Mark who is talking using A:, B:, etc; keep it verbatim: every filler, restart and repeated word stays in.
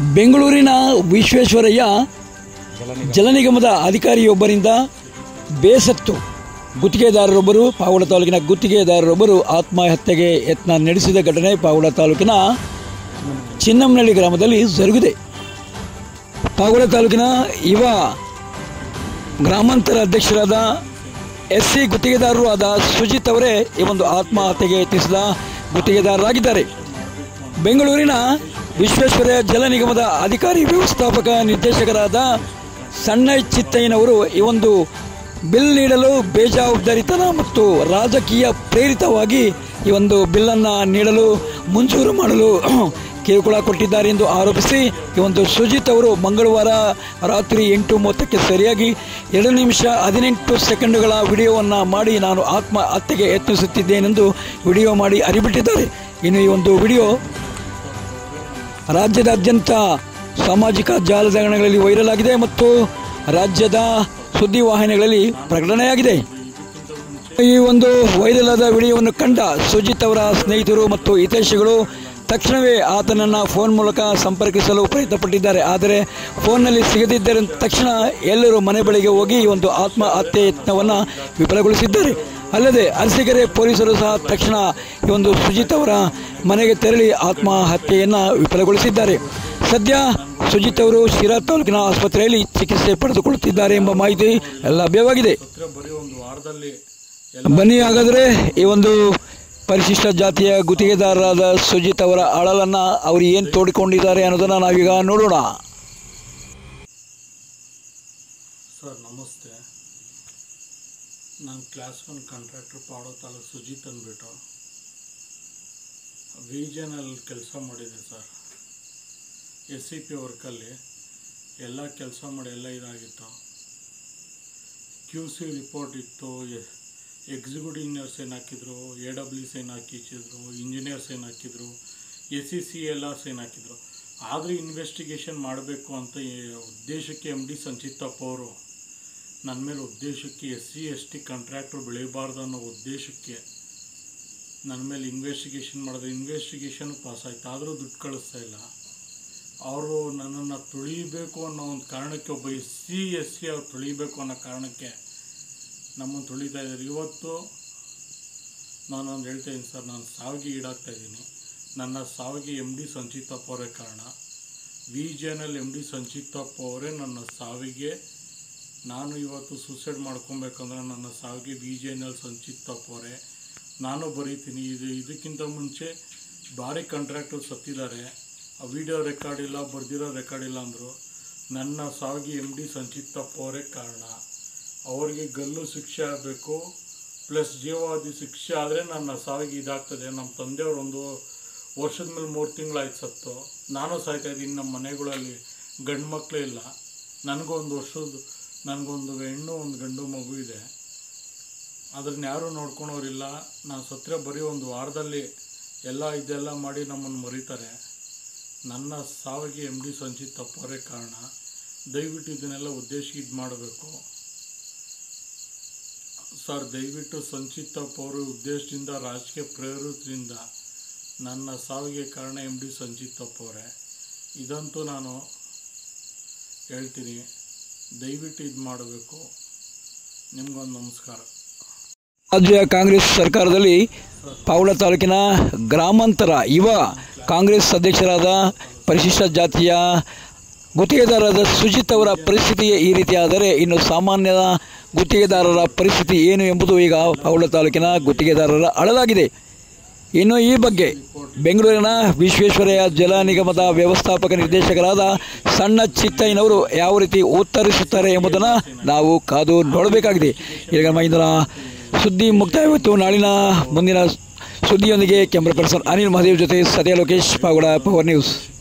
A: ಬೆಂಗಳೂರಿನ ವಿಶ್ವೇಶ್ವರಯ್ಯ ಜಲ ನಿಗಮದ ಅಧಿಕಾರಿಯೊಬ್ಬರಿಂದ ಬೇಸತ್ತು ಗುತ್ತಿಗೆದಾರರೊಬ್ಬರು ಪಾವಗಡ ತಾಲೂಕಿನ ಗುತ್ತಿಗೆದಾರರೊಬ್ಬರು ಆತ್ಮಹತ್ಯೆಗೆ ಯತ್ನ ನಡೆಸಿದ ಘಟನೆ ಪಾವಗಡ ತಾಲೂಕಿನ ಚಿನ್ನಂನಳ್ಳಿ ಗ್ರಾಮದಲ್ಲಿ ಜರುಗಿದೆ. ಪಾವಗಡ ತಾಲೂಕಿನ ಯುವ ಗ್ರಾಮಾಂತರ ಅಧ್ಯಕ್ಷರಾದ ಎಸ್ ಸಿ ಗುತ್ತಿಗೆದಾರರು ಆದ ಸುಜಿತ್ ಅವರೇ ಈ ಒಂದು ಆತ್ಮಹತ್ಯೆಗೆ ಯತ್ನಿಸಿದ ಗುತ್ತಿಗೆದಾರರಾಗಿದ್ದಾರೆ. ಬೆಂಗಳೂರಿನ ವಿಶ್ವೇಶ್ವರಯ್ಯ ಜಲ ನಿಗಮದ ಅಧಿಕಾರಿ ವ್ಯವಸ್ಥಾಪಕ ನಿರ್ದೇಶಕರಾದ ಸಣ್ಣ ಚಿತ್ತಯ್ಯನವರು ಈ ಒಂದು ಬಿಲ್ ನೀಡಲು ಬೇಜವಾಬ್ದಾರಿತನ ಮತ್ತು ರಾಜಕೀಯ ಪ್ರೇರಿತವಾಗಿ ಈ ಒಂದು ಬಿಲ್ಲನ್ನು ನೀಡಲು ಮಂಜೂರು ಮಾಡಲು ಕಿರುಕುಳ ಕೊಟ್ಟಿದ್ದಾರೆ ಎಂದು ಆರೋಪಿಸಿ ಈ ಒಂದು ಸುಜಿತ್ ಅವರು ಮಂಗಳವಾರ ರಾತ್ರಿ ಎಂಟು ಮೂವತ್ತಕ್ಕೆ ಸರಿಯಾಗಿ ಎರಡು ನಿಮಿಷ ಹದಿನೆಂಟು ಸೆಕೆಂಡುಗಳ ವಿಡಿಯೋವನ್ನು ಮಾಡಿ ನಾನು ಆತ್ಮಹತ್ಯೆಗೆ ಯತ್ನಿಸುತ್ತಿದ್ದೇನೆಂದು ವಿಡಿಯೋ ಮಾಡಿ ಹರಿಬಿಟ್ಟಿದ್ದಾರೆ. ಇನ್ನು ಈ ಒಂದು ವಿಡಿಯೋ ರಾಜ್ಯದಾದ್ಯಂತ ಸಾಮಾಜಿಕ ಜಾಲತಾಣಗಳಲ್ಲಿ ವೈರಲ್ ಆಗಿದೆ ಮತ್ತು ರಾಜ್ಯದ ಸುದ್ದಿವಾಹಿನಿಗಳಲ್ಲಿ ಪ್ರಕಟಣೆಯಾಗಿದೆ. ಈ ಒಂದು ವೈರಲ್ ಆದ ವಿಡಿಯೋವನ್ನು ಕಂಡ ಸುಜಿತ್ ಅವರ ಸ್ನೇಹಿತರು ಮತ್ತು ಹಿತೈಷಿಗಳು ತಕ್ಷಣವೇ ಆತನನ್ನು ಫೋನ್ ಮೂಲಕ ಸಂಪರ್ಕಿಸಲು ಪ್ರಯತ್ನಪಟ್ಟಿದ್ದಾರೆ. ಆದರೆ ಫೋನ್ನಲ್ಲಿ ಸಿಗದಿದ್ದರೆ ತಕ್ಷಣ ಎಲ್ಲರೂ ಮನೆ ಬಳಿಗೆ ಹೋಗಿ ಈ ಒಂದು ಆತ್ಮಹತ್ಯೆ ಯತ್ನವನ್ನು ವಿಫಲಗೊಳಿಸಿದ್ದಾರೆ. ಅಲ್ಲದೆ ಅರಸೀಕೆರೆ ಪೊಲೀಸರು ಸಹ ತಕ್ಷಣ ಈ ಒಂದು ಸುಜಿತ್ ಅವರ ಮನೆಗೆ ತೆರಳಿ ಆತ್ಮಹತ್ಯೆಯನ್ನು ವಿಫಲಗೊಳಿಸಿದ್ದಾರೆ. ಸದ್ಯ ಸುಜಿತ್ ಅವರು ಶಿರಾ ತಾಲೂಕಿನ ಆಸ್ಪತ್ರೆಯಲ್ಲಿ ಚಿಕಿತ್ಸೆ ಪಡೆದುಕೊಳ್ಳುತ್ತಿದ್ದಾರೆ ಎಂಬ ಮಾಹಿತಿ ಲಭ್ಯವಾಗಿದೆ. ಬನ್ನಿ ಹಾಗಾದರೆ ಈ ಒಂದು ಪರಿಶಿಷ್ಟ ಜಾತಿಯ ಗುತ್ತಿಗೆದಾರರಾದ ಸುಜಿತ್ ಅವರ ಅಳಲನ್ನು ಅವರು ಏನು ತೋಡಿಕೊಂಡಿದ್ದಾರೆ ಅನ್ನೋದನ್ನು ನಾವೀಗ ನೋಡೋಣ.
B: ಸರ್ ನಮಸ್ತೆ, ನಾನು class one contractor Pavagada taluk Sujith ಅಂದ್ಬಿಟ್ಟು ವಿಜನಲ್ಲಿ ಕೆಲಸ ಮಾಡಿದೆ ಸರ್. ಎಸ್ ಸಿ ಪಿ ವರ್ಕಲ್ಲಿ ಎಲ್ಲ ಕೆಲಸ ಮಾಡಿ ಎಲ್ಲ ಇದಾಗಿತ್ತು. ಕ್ಯೂ ಸಿ ರಿಪೋರ್ಟ್ ಇತ್ತು, ಎಕ್ಸಿಕ್ಯೂಟಿವ್ ಇಂಜಿನಿಯರ್ಸ್ ಏನು ಹಾಕಿದ್ರು, ಎ ಡಬ್ಲ್ಯೂ ಸೈನ್ ಹಾಕಿದ್ರು, ಇಂಜಿನಿಯರ್ಸ್ ಏನು ಹಾಕಿದ್ರು, ಎಸ್ ಸಿ ಸಿ ಎಲ್ಲ ಸೈನ್ ಹಾಕಿದ್ರು. ಆದರೆ ಇನ್ವೆಸ್ಟಿಗೇಷನ್ ಮಾಡಬೇಕು ಅಂತ ಉದ್ದೇಶಕ್ಕೆ ಎಮ್ ಡಿ ಸಂಚಿತ್ತಪ್ಪ ಅವರು ನನ್ನ ಮೇಲೆ ಉದ್ದೇಶಕ್ಕೆ ಎಸ್ ಸಿ ಎಸ್ ಟಿ ಕಾಂಟ್ರಾಕ್ಟ್ರು ಬೆಳೀಬಾರ್ದು ಅನ್ನೋ ಉದ್ದೇಶಕ್ಕೆ ನನ್ನ ಮೇಲೆ ಇನ್ವೆಸ್ಟಿಗೇಷನ್ ಮಾಡಿದ್ರೆ ಇನ್ವೆಸ್ಟಿಗೇಷನ್ ಪಾಸ್ ಆಯ್ತು. ಆದರೂ ದುಡ್ಡು ಕಳಿಸ್ತಾ ಇಲ್ಲ. ಅವರು ನನ್ನನ್ನು ತುಳಿಬೇಕು ಅನ್ನೋ ಒಂದು ಕಾರಣಕ್ಕೆ, ಒಬ್ಬ ಎಸ್ ಸಿ ಎಸ್ ಸಿ ಅವ್ರು ತುಳಿಬೇಕು ಅನ್ನೋ ಕಾರಣಕ್ಕೆ ನಮ್ಮನ್ನು ತುಳಿತಾ ಇದ್ದಾರೆ. ಇವತ್ತು ನಾನೊಂದು ಹೇಳ್ತಾ ಇದ್ದೀನಿ ಸರ್, ನಾನು ಸಾವಿಗೆ ಈಡಾಗ್ತಾ ಇದ್ದೀನಿ. ನನ್ನ ಸಾವಿಗೆ ಎಮ್ ಡಿ ಸಂಚಿತ್ತಪ್ಪ ಅವರೇ ಕಾರಣ. ವಿ ಜೆನಲ್ಲಿ ಎಮ್ ಡಿ ಸಂಚಿತ್ತಪ್ಪ ಅವರೇ ನನ್ನ ಸಾವಿಗೆ. ನಾನು ಇವತ್ತು ಸೂಸೈಡ್ ಮಾಡ್ಕೊಬೇಕಂದ್ರೆ ನನ್ನ ಸಾವಿಗೆ ವಿ ಜೆನಲ್ಲಿ ಸಂಚಿತ್ತಪ್ಪ ಅವರೇ. ನಾನು ಬರೀತೀನಿ. ಇದು ಇದಕ್ಕಿಂತ ಮುಂಚೆ ಭಾರಿ ಕಾಂಟ್ರಾಕ್ಟರ್ ಸತ್ತಿದ್ದಾರೆ. ಆ ವಿಡಿಯೋ ರೆಕಾರ್ಡ್ ಇಲ್ಲ, ಬರ್ದಿರೋ ರೆಕಾರ್ಡ್ ಇಲ್ಲ ಅಂದರು. ನನ್ನ ಸಾವಿಗೆ ಎಮ್ ಡಿ ಸಂಚಿತ್ತಪ್ಪ ಅವರೇ ಕಾರಣ. ಅವರಿಗೆ ಗಲ್ಲು ಶಿಕ್ಷೆ ಆಗಬೇಕು, ಪ್ಲಸ್ ಜೀವಾವಧಿ ಶಿಕ್ಷೆ ಆದರೆ ನನ್ನ ಸಾವಿಗೆ ಇದಾಗ್ತದೆ. ನಮ್ಮ ತಂದೆಯವರು ಒಂದು ವರ್ಷದ ಮೇಲೆ ಮೂರು ತಿಂಗಳಾಯ್ತು ಸತ್ತು. ನಾನು ಸಾಯ್ತಾ ಇದ್ದೀನಿ. ನಮ್ಮ ಮನೆಗಳಲ್ಲಿ ಗಂಡು ಮಕ್ಕಳೇ ಇಲ್ಲ. ನನಗೊಂದು ವರ್ಷದ ನನಗೊಂದು ಹೆಣ್ಣು ಒಂದು ಗಂಡು ಮಗು ಇದೆ. ಅದನ್ನ ಯಾರೂ ನೋಡ್ಕೊಳೋರಿಲ್ಲ. ನಾನು ಸತ್ತರೆ ಬರೀ ಒಂದು ವಾರದಲ್ಲಿ ಎಲ್ಲ ಇದೆಲ್ಲ ಮಾಡಿ ನಮ್ಮನ್ನು ಮರೀತಾರೆ. ನನ್ನ ಸಾವಿಗೆ ಎಮ್ ಡಿ ಸಂಚಿತ್ತಪ್ಪ ಅವರೇ ಕಾರಣ. ದಯವಿಟ್ಟು ಇದನ್ನೆಲ್ಲ ಉದ್ದೇಶ ಇದು ಮಾಡಬೇಕು ಸರ್. ದಯವಿಟ್ಟು ಸಂಚಿತ್ತಪ್ಪ ಅವರು ಉದ್ದೇಶದಿಂದ, ರಾಜಕೀಯ ಪ್ರೇರಿತರಿಂದ ನನ್ನ ಸಾವಿಗೆ ಕಾರಣ ಎಮ್ ಡಿ ಸಂಚಿತ್ತಪ್ಪ ಅವರೇ. ಇದಂತೂ ನಾನು ಹೇಳ್ತೀನಿ. ದಯವಿಟ್ಟು ಇದು ಮಾಡಬೇಕು. ನಿಮ್ಗೊಂದು ನಮಸ್ಕಾರ.
A: ರಾಜ್ಯ ಕಾಂಗ್ರೆಸ್ ಸರ್ಕಾರದಲ್ಲಿ ಪಾವಗಡ ತಾಲೂಕಿನ ಗ್ರಾಮಾಂತರ ಯುವ ಕಾಂಗ್ರೆಸ್ ಅಧ್ಯಕ್ಷರಾದ ಪರಿಶಿಷ್ಟ ಜಾತಿಯ ಗುತ್ತಿಗೆದಾರರಾದ ಸುಜಿತ್ ಅವರ ಪರಿಸ್ಥಿತಿ ಈ ರೀತಿ ಆದರೆ ಇನ್ನು ಸಾಮಾನ್ಯ ಗುತ್ತಿಗೆದಾರರ ಪರಿಸ್ಥಿತಿ ಏನು ಎಂಬುದು ಈಗ ಪಾವಗಡ ತಾಲೂಕಿನ ಗುತ್ತಿಗೆದಾರರ ಅಳಲಾಗಿದೆ. ಇನ್ನು ಈ ಬಗ್ಗೆ ಬೆಂಗಳೂರಿನ ವಿಶ್ವೇಶ್ವರಯ್ಯ ಜಲ ನಿಗಮದ ವ್ಯವಸ್ಥಾಪಕ ನಿರ್ದೇಶಕರಾದ ಸಣ್ಣ ಚಿತ್ತಯ್ಯನವರು ಯಾವ ರೀತಿ ಉತ್ತರಿಸುತ್ತಾರೆ ಎಂಬುದನ್ನು ನಾವು ಕಾದು ನೋಡಬೇಕಾಗಿದೆ. ಈಗ ಮೈಂದನ ಸುದ್ದಿ ಮುಕ್ತಾಯವಾಯಿತು. ನಾಳಿನ ಮುಂದಿನ ಸುದ್ದಿಯೊಂದಿಗೆ ಕ್ಯಾಮ್ರಾ ಪರ್ಸನ್ ಅನಿಲ್ ಮಹದೇವ್ ಜೊತೆ ಸತ್ಯ ಲೋಕೇಶ್, ಪಾವಗಡ ಪವರ್ ನ್ಯೂಸ್.